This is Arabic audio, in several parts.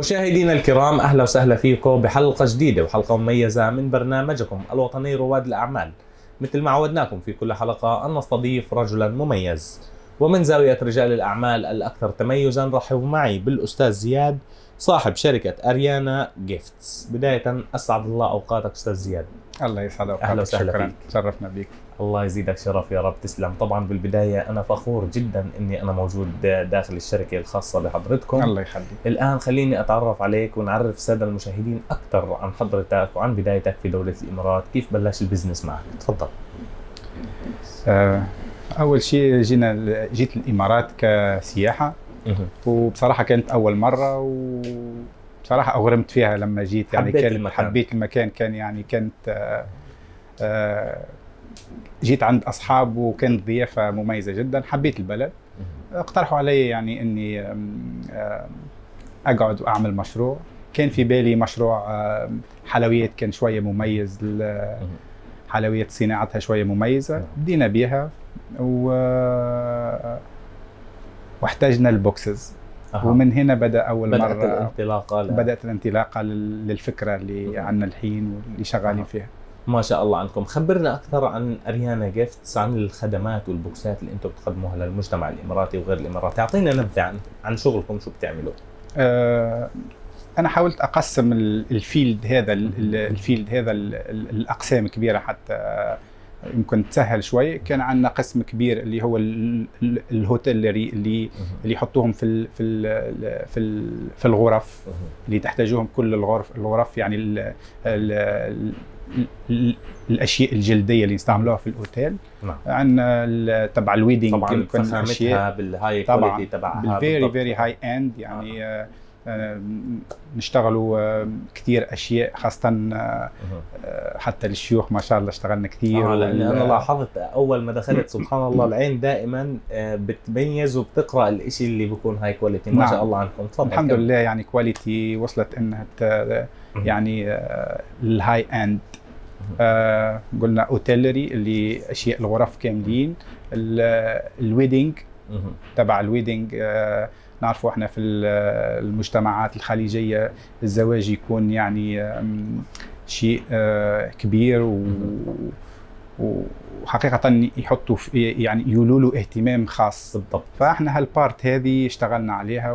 مشاهدينا الكرام، أهلا وسهلا فيكم بحلقة جديدة وحلقة مميزة من برنامجكم الوطني رواد الأعمال. مثل ما عودناكم في كل حلقة أن نستضيف رجلا مميز، ومن زاوية رجال الأعمال الأكثر تميزا رحبوا معي بالأستاذ زياد صاحب شركة أريانا جيفتس. بداية أسعد الله أوقاتك أستاذ زياد. الله يسعد اوقاتك. أهلا وسهلا شكرا، فيك. تشرفنا بك. الله يزيدك شرف يا رب. تسلم. طبعا بالبداية أنا فخور جدا أني أنا موجود داخل الشركة الخاصة بحضرتكم. الله يخليك. الآن خليني أتعرف عليك ونعرف السادة المشاهدين أكثر عن حضرتك وعن بدايتك في دولة الإمارات. كيف بلش البزنس معك؟ تفضل. أول شيء جيت الإمارات كسياحة، وبصراحة كانت أول مرة، وبصراحة أغرمت فيها لما جيت. يعني حبيت المكان. كان يعني كانت جيت عند أصحاب وكانت ضيافة مميزة جدا. حبيت البلد. اقترحوا علي يعني إني أقعد وأعمل مشروع. كان في بالي مشروع حلويات، كان شوية مميز. حلويات صناعتها شوية مميزة، بدينا بيها واحتاجنا البوكسز. ومن هنا بدأ أول مرة بدأت الانطلاقة للفكرة اللي عندنا الحين واللي شغالين فيها. ما شاء الله عنكم. خبرنا أكثر عن أريانا جيفتس، عن الخدمات والبوكسات اللي أنتم بتقدموها للمجتمع الإماراتي وغير الإماراتي. أعطينا نبذة عن شغلكم، شو بتعملوا؟ أنا حاولت أقسم الفيلد هذا الأقسام كبيرة حتى يمكن تسهل شوي. كان عندنا قسم كبير اللي هو الهوتيلري اللي يحطوهم في الغرف اللي تحتاجوهم. كل الغرف يعني الاشياء الجلديه اللي نستعملوها في الاوتيل. عندنا تبع الويدنج طبعا فخامتها بالهاي كواليتي تبعها، فيري هاي اند يعني. نشتغلوا كثير اشياء، خاصه حتى للشيوخ ما شاء الله اشتغلنا كثير. لأن انا لاحظت اول ما دخلت سبحان الله العين دائما بتميز وبتقرا الشيء اللي بيكون هاي كواليتي. ما شاء الله عنكم. تفضل. الحمد لله، يعني كواليتي وصلت انها يعني الهاي اند. قلنا اوتيلري اللي اشياء الغرف كاملين. الويدنج تبع الويدنج، نعرفوا احنا في المجتمعات الخليجيه الزواج يكون يعني شيء كبير، وحقيقه يحطوا يعني يولوا له اهتمام خاص. بالضبط. فاحنا هالبارت هذه اشتغلنا عليها،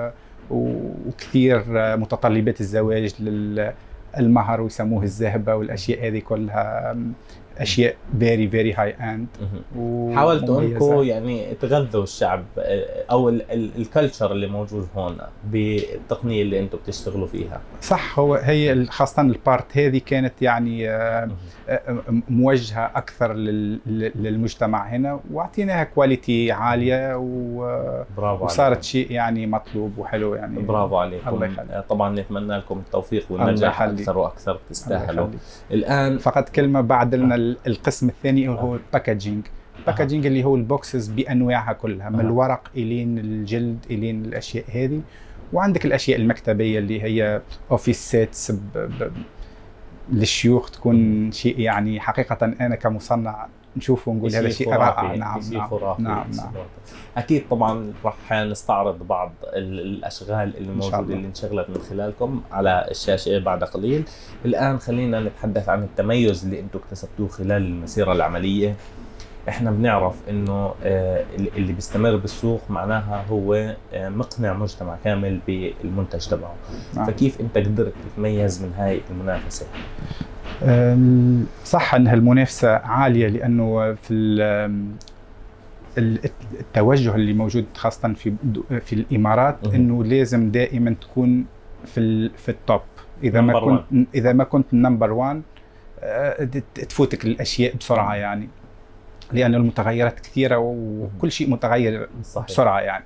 وكثير متطلبات الزواج المهر ويسموه الزهبه والاشياء هذه كلها اشياء فيري هاي اند. حاولتوا انكم يعني تغذوا الشعب او الكلتشر اللي موجود هون بالتقنيه اللي انتم بتشتغلوا فيها. صح. هي خاصه البارت هذه كانت يعني موجهه اكثر للمجتمع هنا، واعطيناها كواليتي عاليه وصارت شيء يعني مطلوب وحلو يعني. برافو عليكم. الله يخليك. طبعا نتمنى لكم التوفيق والنجاح اكثر واكثر. تستاهلوا. الان فقط كلمه بعد لنا القسم الثاني هو الباكجينج. الباكجينج اللي هو البوكسز بانواعها كلها، من الورق الين الجلد الين الاشياء هذه. وعندك الاشياء المكتبيه اللي هي اوفيس سيتس للشيوخ، تكون شيء يعني حقيقه انا كمصنع نشوفه ونقول هذا شيء رائع. نعم. اكيد. طبعا راح نستعرض بعض الاشغال اللي موجوده اللي انشغلت من خلالكم على الشاشه بعد قليل. الان خلينا نتحدث عن التميز اللي انتم اكتسبتوه خلال المسيره العمليه. احنا بنعرف انه اللي بيستمر بالسوق معناها هو مقنع مجتمع كامل بالمنتج تبعه. فكيف انت قدرت تتميز من هاي المنافسه؟ صح انها المنافسه عاليه، لانه في التوجه اللي موجود خاصه في الامارات انه لازم دائما تكون في التوب. اذا ما كنت نمبر 1 تفوتك الاشياء بسرعه يعني، لأن المتغيرات كثيرة وكل شيء متغير بسرعة يعني.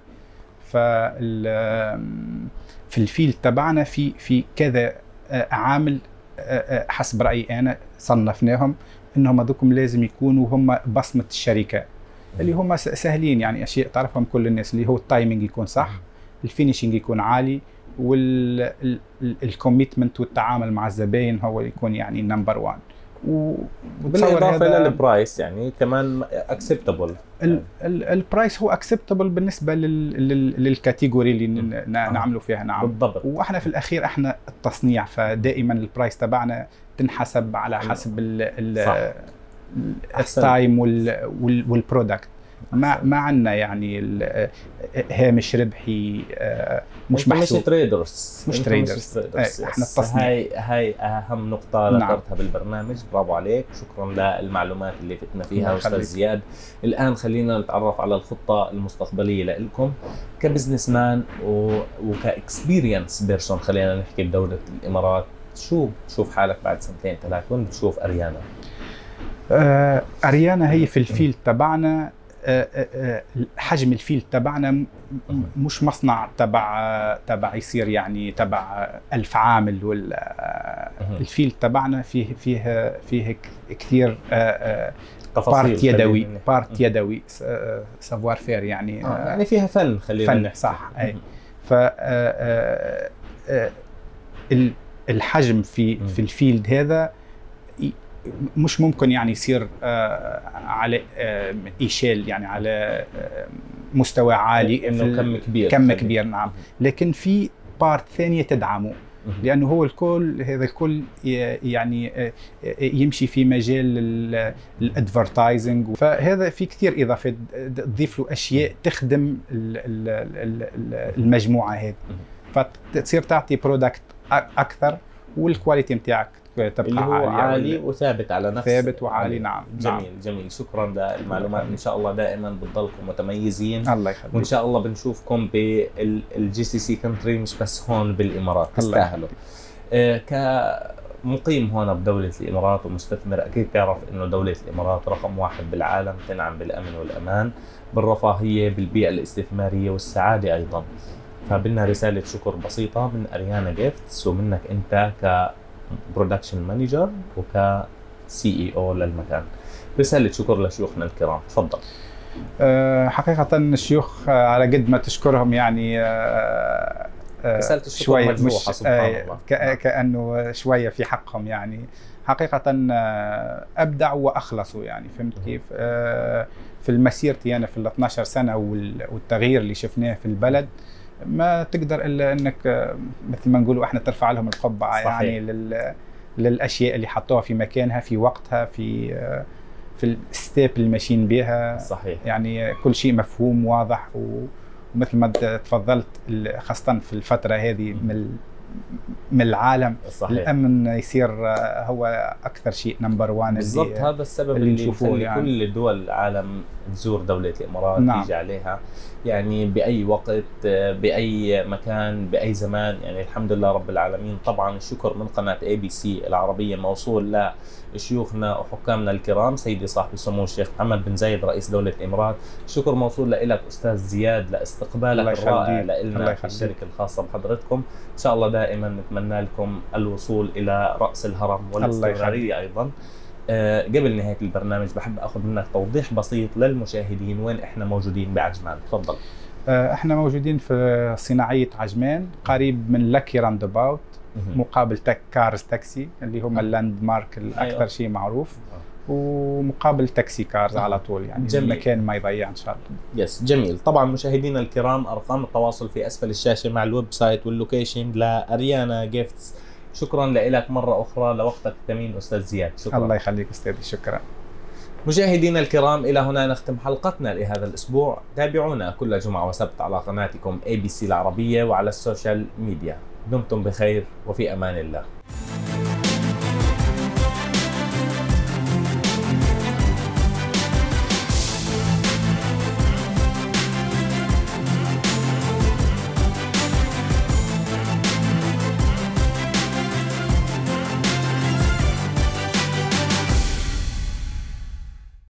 في الفيلد تبعنا في كذا عامل حسب رأيي أنا صنفناهم إنهم هذوكم لازم يكونوا هم بصمة الشركة، اللي هم سهلين يعني أشياء تعرفهم كل الناس، اللي هو التايمينج يكون صح، الفينيشينج يكون عالي، والكوميتمنت والتعامل مع الزباين هو يكون يعني نمبر 1. بالاضافه للبرايس يعني كمان اكسبتبل. البرايس هو اكسبتبل بالنسبه للكاتيجوري اللي نعملوا فيها. نعم بالضبط. واحنا في الاخير احنا التصنيع، فدائما البرايس تبعنا تنحسب على حسب التايم والبرودكت. ما عندنا يعني هامش ربحي مش محسوب. مش تريدرز. احنا التصنيع. هاي اهم نقطه ذكرتها بالبرنامج. برافو عليك، شكرا للمعلومات اللي فتنا فيها استاذ زياد. الان خلينا نتعرف على الخطه المستقبليه لكم كبزنس مان وكاكسبيرينس بيرسون. خلينا نحكي بدوله الامارات، شو بتشوف حالك بعد سنتين ثلاث؟ وين بتشوف اريانا؟ اريانا هي في الفيلد تبعنا، حجم الفيلد تبعنا مش مصنع تبع يصير يعني تبع 1000 عامل، ولا الفيلد تبعنا فيه كثير بارت يدوي، سافوار فير يعني يعني فيها فن. خلينا نحكي صح. ف الحجم في الفيلد هذا مش ممكن يعني يصير على إيشيل، يعني على مستوى عالي، انه كم كبير. نعم، لكن في بارت ثانية تدعمه، لأنه هو هذا الكل يعني يمشي في مجال الادفرتايزنج، فهذا في كثير إضافات تضيف له أشياء تخدم المجموعة هذه، فتصير تعطي برودكت أكثر، والكواليتي متاعك تبقى اللي هو عالي وثابت على نفسه، ثابت وعالي. نعم. جميل. شكرا للمعلومات. ان شاء الله دائما بتضلكم متميزين. الله يخليك. وان شاء الله بنشوفكم بالجي سي سي كونتري، مش بس هون بالامارات. تستاهلوا. كمقيم هون بدوله الامارات ومستثمر، اكيد تعرف انه دوله الامارات رقم 1 بالعالم، تنعم بالامن والامان، بالرفاهيه، بالبيئه الاستثماريه والسعاده ايضا. فبدنا رساله شكر بسيطه من اريانا جيفتس ومنك انت برودكشن مانجر وك سي اي او للمكان. رساله شكر لشيوخنا الكرام، تفضل. حقيقه الشيوخ على قد ما تشكرهم يعني رساله الشكر مجروحه سبحان الله. كانه شويه في حقهم يعني. حقيقه ابدعوا واخلصوا يعني. فهمت كيف؟ في مسيرتي انا في ال 12 سنه والتغيير اللي شفناه في البلد، ما تقدر الا انك مثل ما نقولوا احنا ترفع لهم القبعه. صحيح. يعني للاشياء اللي حطوها في مكانها في وقتها، في الستيب اللي ماشيين بها. صحيح. يعني كل شيء مفهوم واضح، ومثل ما تفضلت خاصه في الفتره هذه من العالم. صحيح. الامن يصير هو اكثر شيء نمبر 1 بالضبط. هذا السبب اللي يخلي يعني كل دول العالم تزور دوله الامارات. نعم. تيجي عليها يعني باي وقت، باي مكان، باي زمان. يعني الحمد لله رب العالمين. طبعا الشكر من قناه ABC العربيه موصول لشيوخنا وحكامنا الكرام، سيدي صاحب السمو الشيخ محمد بن زايد رئيس دوله الامارات. الشكر موصول لك استاذ زياد لاستقبالك الرائع لنا في الشركه الخاصه بحضرتكم. ان شاء الله دائما نتمنى لكم الوصول الى راس الهرم والاستمراريه ايضا. قبل نهايه البرنامج بحب اخذ منك توضيح بسيط للمشاهدين، وين احنا موجودين بعجمان؟ تفضل. احنا موجودين في صناعيه عجمان، قريب من لكي راند اباوت، مقابل كارز تاكسي اللي هم اللاند مارك الاكثر شيء معروف، ومقابل تاكسي كارز على طول يعني. جميل. المكان ما يضيع ان شاء الله. يس جميل. طبعا مشاهدينا الكرام، ارقام التواصل في اسفل الشاشه مع الويب سايت واللوكيشن لاريانا جيفتس. شكرا لك مرة أخرى لوقتك الثمين أستاذ زياد. شكرا. الله يخليك أستاذي. شكرا. مشاهدينا الكرام، إلى هنا نختم حلقتنا لهذا الأسبوع. تابعونا كل جمعة وسبت على قناتكم ABC العربية وعلى السوشيال ميديا. دمتم بخير وفي أمان الله.